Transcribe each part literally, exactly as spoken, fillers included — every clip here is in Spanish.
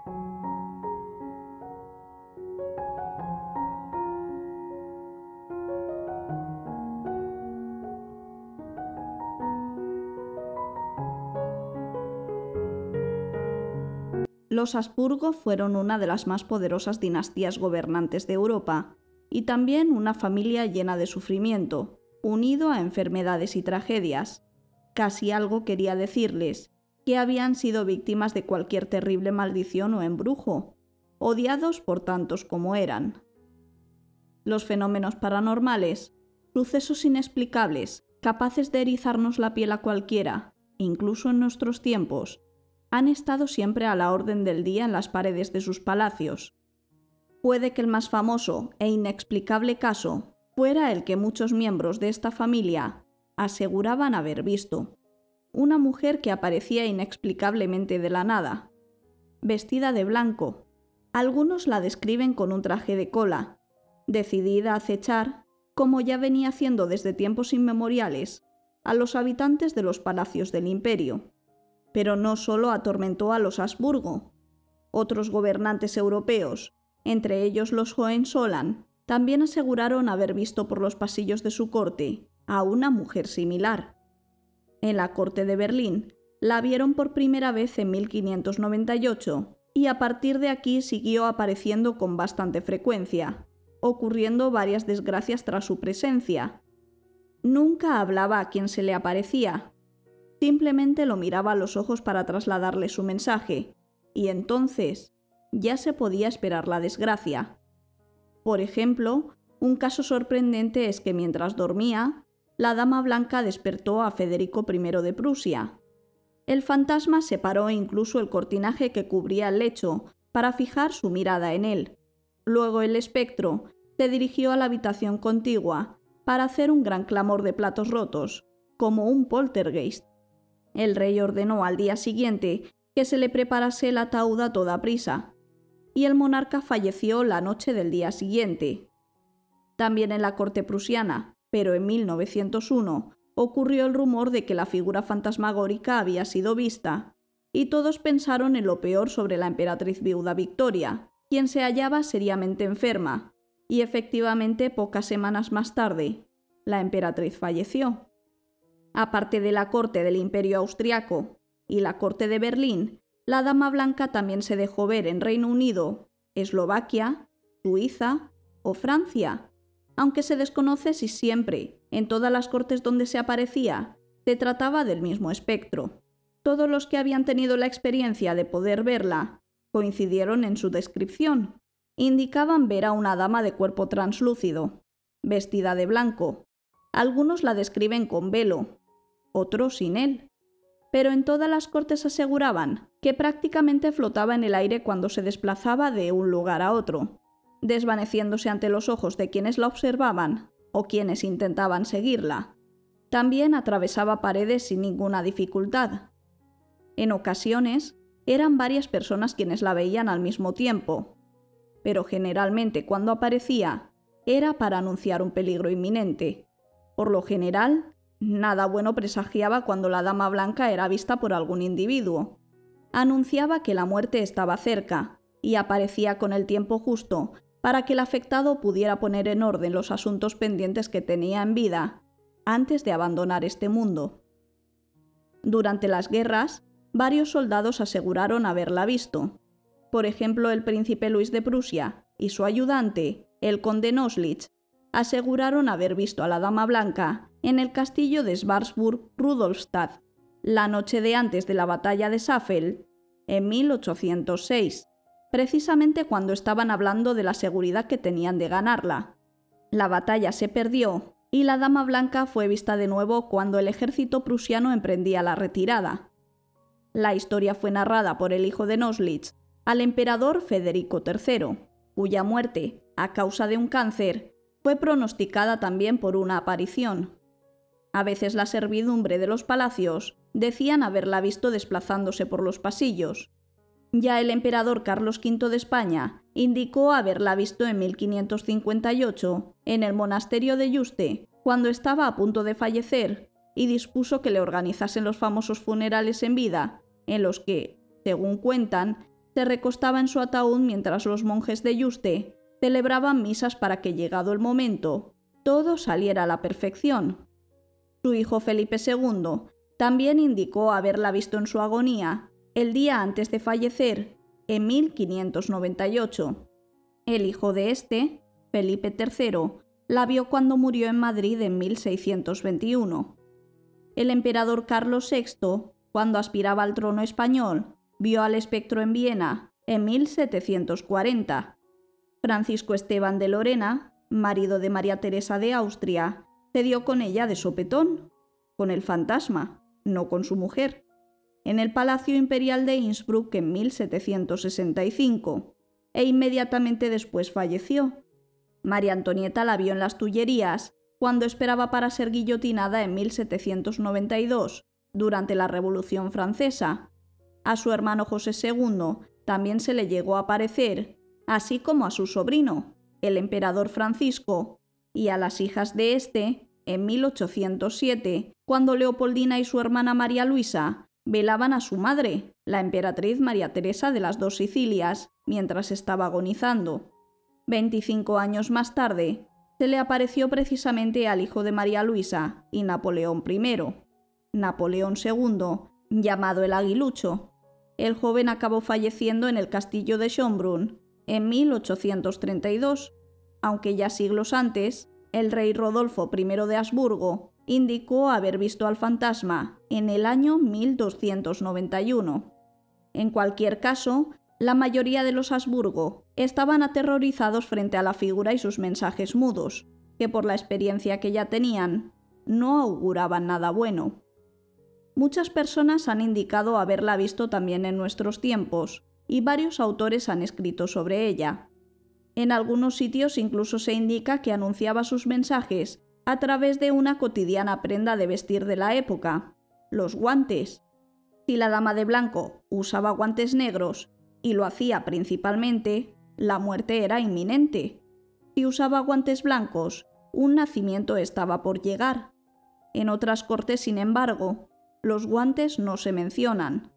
Los Habsburgo fueron una de las más poderosas dinastías gobernantes de Europa, y también una familia llena de sufrimiento, unido a enfermedades y tragedias. Casi algo quería decirles, que habían sido víctimas de cualquier terrible maldición o embrujo, odiados por tantos como eran. Los fenómenos paranormales, sucesos inexplicables, capaces de erizarnos la piel a cualquiera, incluso en nuestros tiempos, han estado siempre a la orden del día en las paredes de sus palacios. Puede que el más famoso e inexplicable caso fuera el que muchos miembros de esta familia aseguraban haber visto. Una mujer que aparecía inexplicablemente de la nada, vestida de blanco. Algunos la describen con un traje de cola, decidida a acechar, como ya venía haciendo desde tiempos inmemoriales, a los habitantes de los palacios del imperio. Pero no solo atormentó a los Habsburgo. Otros gobernantes europeos, entre ellos los Hohenzollern, también aseguraron haber visto por los pasillos de su corte a una mujer similar. En la corte de Berlín la vieron por primera vez en mil quinientos noventa y ocho y a partir de aquí siguió apareciendo con bastante frecuencia, ocurriendo varias desgracias tras su presencia. Nunca hablaba a quien se le aparecía. Simplemente lo miraba a los ojos para trasladarle su mensaje, y entonces ya se podía esperar la desgracia. Por ejemplo, un caso sorprendente es que mientras dormía, la Dama Blanca despertó a Federico primero de Prusia. El fantasma separó incluso el cortinaje que cubría el lecho para fijar su mirada en él. Luego el espectro se dirigió a la habitación contigua para hacer un gran clamor de platos rotos, como un poltergeist. El rey ordenó al día siguiente que se le preparase el ataúd a toda prisa, y el monarca falleció la noche del día siguiente. También en la corte prusiana, pero en mil novecientos uno, ocurrió el rumor de que la figura fantasmagórica había sido vista, y todos pensaron en lo peor sobre la emperatriz viuda Victoria, quien se hallaba seriamente enferma, y efectivamente pocas semanas más tarde, la emperatriz falleció. Aparte de la corte del Imperio Austriaco y la corte de Berlín, la Dama Blanca también se dejó ver en Reino Unido, Eslovaquia, Suiza o Francia, aunque se desconoce si siempre, en todas las cortes donde se aparecía, se trataba del mismo espectro. Todos los que habían tenido la experiencia de poder verla coincidieron en su descripción. Indicaban ver a una dama de cuerpo translúcido, vestida de blanco. Algunos la describen con velo, otros sin él. Pero en todas las cortes aseguraban que prácticamente flotaba en el aire cuando se desplazaba de un lugar a otro, desvaneciéndose ante los ojos de quienes la observaban o quienes intentaban seguirla. También atravesaba paredes sin ninguna dificultad. En ocasiones, eran varias personas quienes la veían al mismo tiempo, pero generalmente cuando aparecía era para anunciar un peligro inminente. Por lo general, nada bueno presagiaba cuando la Dama Blanca era vista por algún individuo. Anunciaba que la muerte estaba cerca y aparecía con el tiempo justo para que el afectado pudiera poner en orden los asuntos pendientes que tenía en vida antes de abandonar este mundo. Durante las guerras, varios soldados aseguraron haberla visto. Por ejemplo, el príncipe Luis de Prusia y su ayudante, el conde Noslitz, aseguraron haber visto a la Dama Blanca en el castillo de Schwarzburg-Rudolstadt, la noche de antes de la batalla de Safed, en mil ochocientos seis, precisamente cuando estaban hablando de la seguridad que tenían de ganarla. La batalla se perdió y la Dama Blanca fue vista de nuevo cuando el ejército prusiano emprendía la retirada. La historia fue narrada por el hijo de Noslitz al emperador Federico tercero, cuya muerte, a causa de un cáncer, fue pronosticada también por una aparición. A veces la servidumbre de los palacios decían haberla visto desplazándose por los pasillos. Ya el emperador Carlos quinto de España indicó haberla visto en mil quinientos cincuenta y ocho en el monasterio de Yuste, cuando estaba a punto de fallecer, y dispuso que le organizasen los famosos funerales en vida, en los que, según cuentan, se recostaba en su ataúd mientras los monjes de Yuste celebraban misas para que, llegado el momento, todo saliera a la perfección. Su hijo Felipe segundo también indicó haberla visto en su agonía el día antes de fallecer, en mil quinientos noventa y ocho. El hijo de este, Felipe tercero, la vio cuando murió en Madrid en mil seiscientos veintiuno. El emperador Carlos sexto, cuando aspiraba al trono español, vio al espectro en Viena en mil setecientos cuarenta. Francisco Esteban de Lorena, marido de María Teresa de Austria, se dio con ella de sopetón, con el fantasma, no con su mujer, en el Palacio Imperial de Innsbruck en mil setecientos sesenta y cinco, e inmediatamente después falleció. María Antonieta la vio en las Tullerías cuando esperaba para ser guillotinada en mil setecientos noventa y dos, durante la Revolución Francesa. A su hermano José segundo también se le llegó a aparecer, así como a su sobrino, el emperador Francisco, y a las hijas de este en mil ochocientos siete, cuando Leopoldina y su hermana María Luisa velaban a su madre, la emperatriz María Teresa de las dos Sicilias, mientras estaba agonizando. Veinticinco años más tarde, se le apareció precisamente al hijo de María Luisa y Napoleón primero, Napoleón segundo, llamado el Aguilucho. El joven acabó falleciendo en el castillo de Schönbrunn en mil ochocientos treinta y dos, aunque ya siglos antes, el rey Rodolfo primero de Habsburgo indicó haber visto al fantasma en el año mil doscientos noventa y uno. En cualquier caso, la mayoría de los Habsburgo estaban aterrorizados frente a la figura y sus mensajes mudos, que por la experiencia que ya tenían, no auguraban nada bueno. Muchas personas han indicado haberla visto también en nuestros tiempos, y varios autores han escrito sobre ella. En algunos sitios incluso se indica que anunciaba sus mensajes a través de una cotidiana prenda de vestir de la época, los guantes. Si la dama de blanco usaba guantes negros, y lo hacía principalmente, la muerte era inminente. Si usaba guantes blancos, un nacimiento estaba por llegar. En otras cortes, sin embargo, los guantes no se mencionan.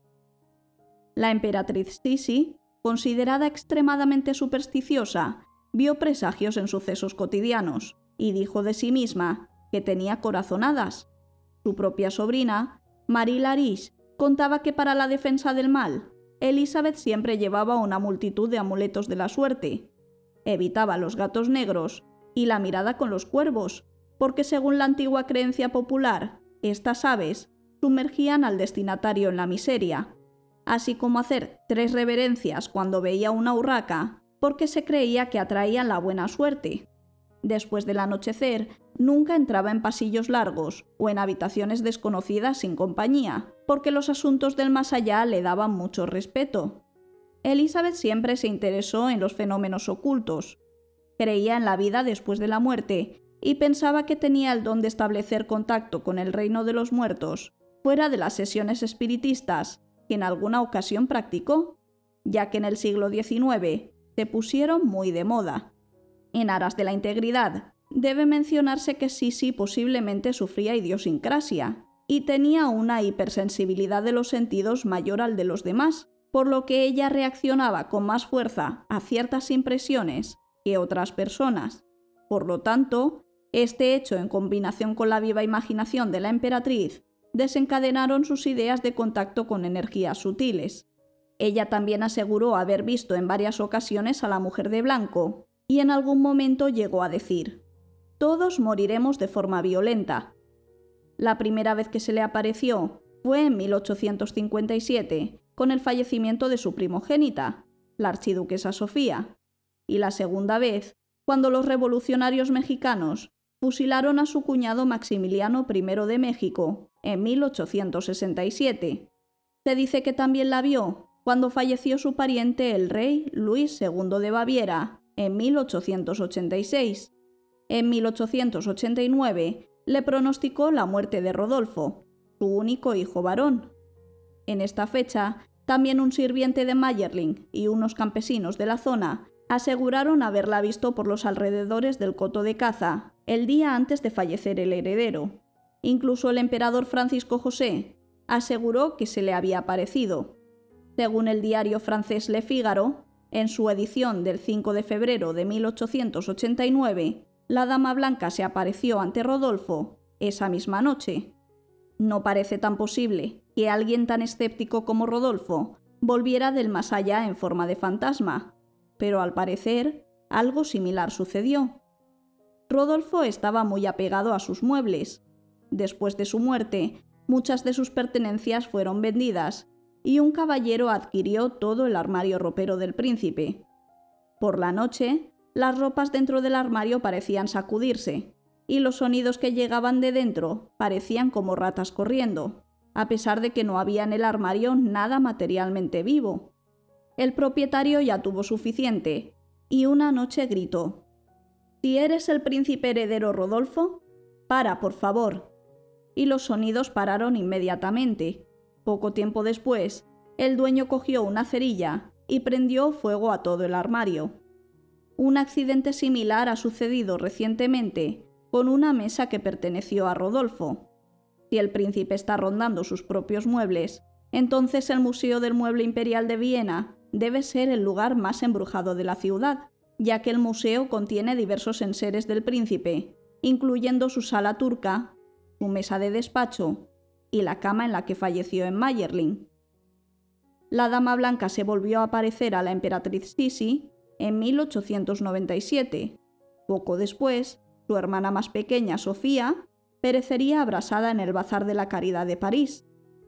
La emperatriz Sisi, considerada extremadamente supersticiosa, vio presagios en sucesos cotidianos y dijo de sí misma que tenía corazonadas. Su propia sobrina, Marie Larouche, contaba que para la defensa del mal, Elizabeth siempre llevaba una multitud de amuletos de la suerte. Evitaba los gatos negros y la mirada con los cuervos, porque según la antigua creencia popular, estas aves sumergían al destinatario en la miseria, así como hacer tres reverencias cuando veía una urraca, porque se creía que atraían la buena suerte. Después del anochecer, nunca entraba en pasillos largos o en habitaciones desconocidas sin compañía, porque los asuntos del más allá le daban mucho respeto. Elizabeth siempre se interesó en los fenómenos ocultos. Creía en la vida después de la muerte y pensaba que tenía el don de establecer contacto con el reino de los muertos, fuera de las sesiones espiritistas que en alguna ocasión practicó, ya que en el siglo diecinueve se pusieron muy de moda. En aras de la integridad, debe mencionarse que Sisi posiblemente sufría idiosincrasia y tenía una hipersensibilidad de los sentidos mayor al de los demás, por lo que ella reaccionaba con más fuerza a ciertas impresiones que otras personas. Por lo tanto, este hecho, en combinación con la viva imaginación de la emperatriz, desencadenaron sus ideas de contacto con energías sutiles. Ella también aseguró haber visto en varias ocasiones a la mujer de blanco, y en algún momento llegó a decir: «Todos moriremos de forma violenta». La primera vez que se le apareció fue en mil ochocientos cincuenta y siete, con el fallecimiento de su primogénita, la archiduquesa Sofía, y la segunda vez cuando los revolucionarios mexicanos fusilaron a su cuñado Maximiliano primero de México en mil ochocientos sesenta y siete. Se dice que también la vio cuando falleció su pariente el rey Luis segundo de Baviera en mil ochocientos ochenta y seis. En mil ochocientos ochenta y nueve le pronosticó la muerte de Rodolfo, su único hijo varón. En esta fecha, también un sirviente de Mayerling y unos campesinos de la zona aseguraron haberla visto por los alrededores del coto de caza el día antes de fallecer el heredero. Incluso el emperador Francisco José aseguró que se le había aparecido. Según el diario francés Le Figaro, en su edición del cinco de febrero de mil ochocientos ochenta y nueve, la Dama Blanca se apareció ante Rodolfo esa misma noche. No parece tan posible que alguien tan escéptico como Rodolfo volviera del más allá en forma de fantasma, pero al parecer algo similar sucedió. Rodolfo estaba muy apegado a sus muebles. Después de su muerte, muchas de sus pertenencias fueron vendidas y un caballero adquirió todo el armario ropero del príncipe. Por la noche, las ropas dentro del armario parecían sacudirse, y los sonidos que llegaban de dentro parecían como ratas corriendo, a pesar de que no había en el armario nada materialmente vivo. El propietario ya tuvo suficiente, y una noche gritó: «Si eres el príncipe heredero Rodolfo, para, por favor». Y los sonidos pararon inmediatamente. Poco tiempo después, el dueño cogió una cerilla y prendió fuego a todo el armario. Un accidente similar ha sucedido recientemente con una mesa que perteneció a Rodolfo. Si el príncipe está rondando sus propios muebles, entonces el Museo del Mueble Imperial de Viena debe ser el lugar más embrujado de la ciudad, ya que el museo contiene diversos enseres del príncipe, incluyendo su sala turca, su mesa de despacho y la cama en la que falleció en Mayerling. La Dama Blanca se volvió a aparecer a la emperatriz Sisi en mil ochocientos noventa y siete. Poco después, su hermana más pequeña, Sofía, perecería abrasada en el Bazar de la Caridad de París.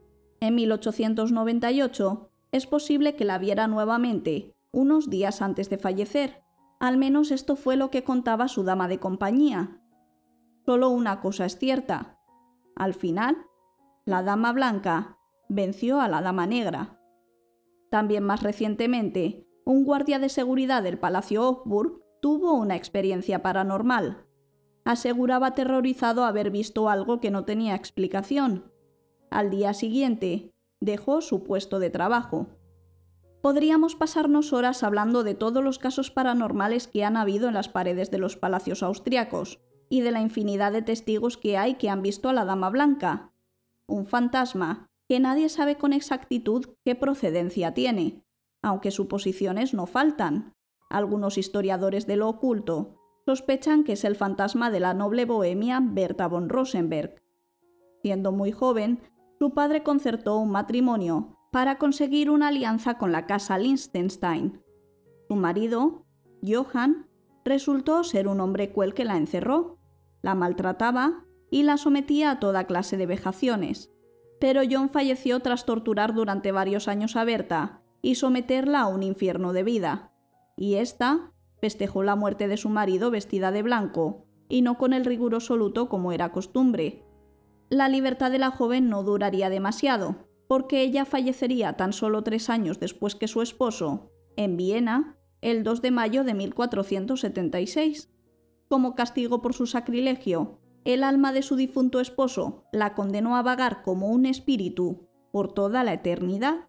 En mil ochocientos noventa y ocho es posible que la viera nuevamente, unos días antes de fallecer. Al menos esto fue lo que contaba su dama de compañía. Solo una cosa es cierta. Al final, la Dama Blanca venció a la Dama Negra. También más recientemente, un guardia de seguridad del Palacio Hofburg tuvo una experiencia paranormal. Aseguraba aterrorizado haber visto algo que no tenía explicación. Al día siguiente, dejó su puesto de trabajo. Podríamos pasarnos horas hablando de todos los casos paranormales que han habido en las paredes de los palacios austriacos y de la infinidad de testigos que hay que han visto a la Dama Blanca, un fantasma que nadie sabe con exactitud qué procedencia tiene, aunque suposiciones no faltan. Algunos historiadores de lo oculto sospechan que es el fantasma de la noble bohemia Berta von Rosenberg. Siendo muy joven, su padre concertó un matrimonio para conseguir una alianza con la casa Liechtenstein. Su marido, Johann, resultó ser un hombre cruel que la encerró, la maltrataba y la sometía a toda clase de vejaciones. Pero John falleció tras torturar durante varios años a Berta y someterla a un infierno de vida, y ésta festejó la muerte de su marido vestida de blanco, y no con el riguroso luto como era costumbre. La libertad de la joven no duraría demasiado, porque ella fallecería tan solo tres años después que su esposo, en Viena, el dos de mayo de mil cuatrocientos setenta y seis. Como castigo por su sacrilegio, el alma de su difunto esposo la condenó a vagar como un espíritu por toda la eternidad.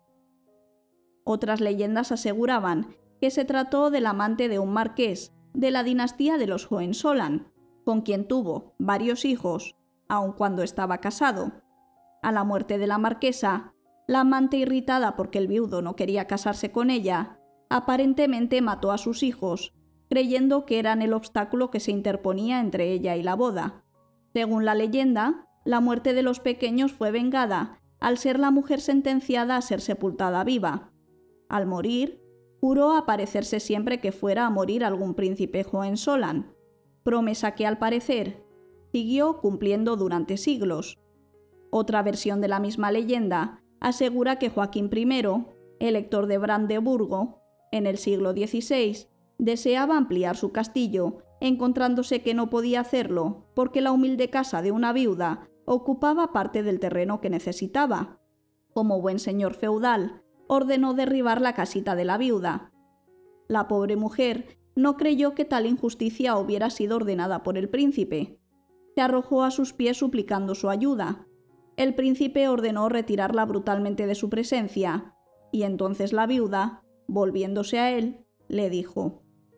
Otras leyendas aseguraban que se trató del amante de un marqués de la dinastía de los Hohenzollern, con quien tuvo varios hijos, aun cuando estaba casado. A la muerte de la marquesa, la amante, irritada porque el viudo no quería casarse con ella, aparentemente mató a sus hijos, creyendo que eran el obstáculo que se interponía entre ella y la boda. Según la leyenda, la muerte de los pequeños fue vengada al ser la mujer sentenciada a ser sepultada viva. Al morir, juró aparecerse siempre que fuera a morir algún príncipe Hohenzollern, promesa que al parecer siguió cumpliendo durante siglos. Otra versión de la misma leyenda asegura que Joaquín I, elector de Brandeburgo, en el siglo dieciséis, deseaba ampliar su castillo, encontrándose que no podía hacerlo porque la humilde casa de una viuda ocupaba parte del terreno que necesitaba. Como buen señor feudal, ordenó derribar la casita de la viuda. La pobre mujer no creyó que tal injusticia hubiera sido ordenada por el príncipe. Se arrojó a sus pies suplicando su ayuda. El príncipe ordenó retirarla brutalmente de su presencia, y entonces la viuda, volviéndose a él, le dijo: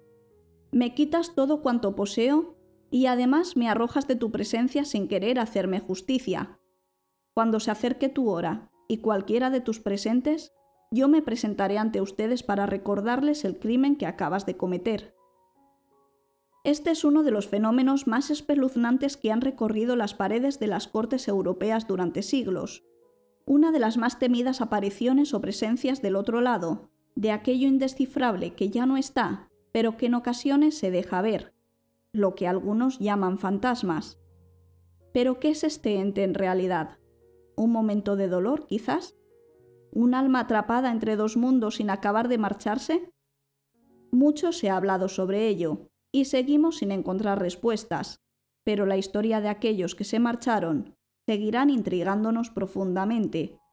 «Me quitas todo cuanto poseo y además me arrojas de tu presencia sin querer hacerme justicia. Cuando se acerque tu hora y cualquiera de tus presentes, yo me presentaré ante ustedes para recordarles el crimen que acabas de cometer. Este es uno de los fenómenos más espeluznantes que han recorrido las paredes de las cortes europeas durante siglos. Una de las más temidas apariciones o presencias del otro lado, de aquello indescifrable que ya no está, pero que en ocasiones se deja ver, lo que algunos llaman fantasmas. ¿Pero qué es este ente en realidad? ¿Un momento de dolor, quizás? ¿Un alma atrapada entre dos mundos sin acabar de marcharse? Mucho se ha hablado sobre ello, y seguimos sin encontrar respuestas, pero la historia de aquellos que se marcharon seguirán intrigándonos profundamente,